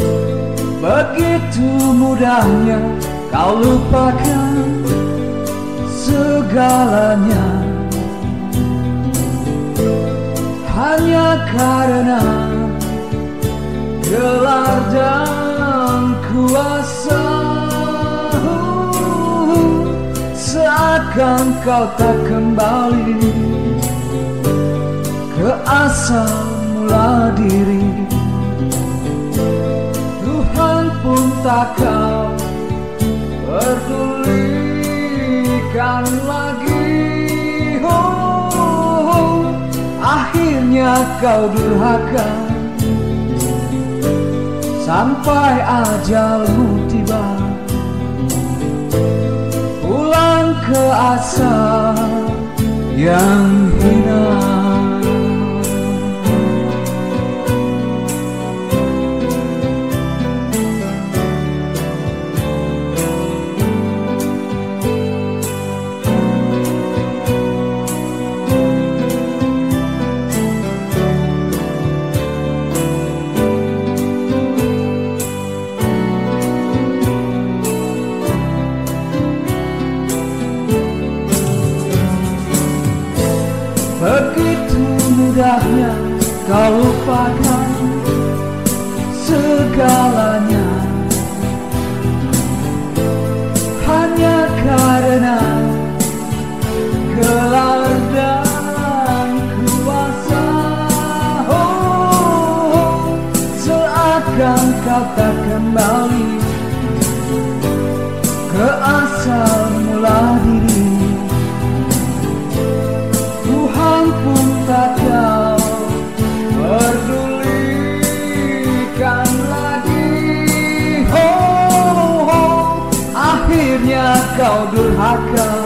Begitu mudahnya kau lupakan segalanya, hanya karena gelar dan kuasa. Seakan kau tak kembali ke asal mula diri. Tuhan pun tak kau pedulikan lagi. Akhirnya kau durhaka sampai ajalmu tiba. Pulang ke asal yang hina. Begitu mudahnya kau lupakan segalanya, hanya karena gelar dan kuasa. Seakan kau tak kembali ke asal mula diri. Tuhan pun tak kau pedulikan lagi. Akhirnya kau durhaka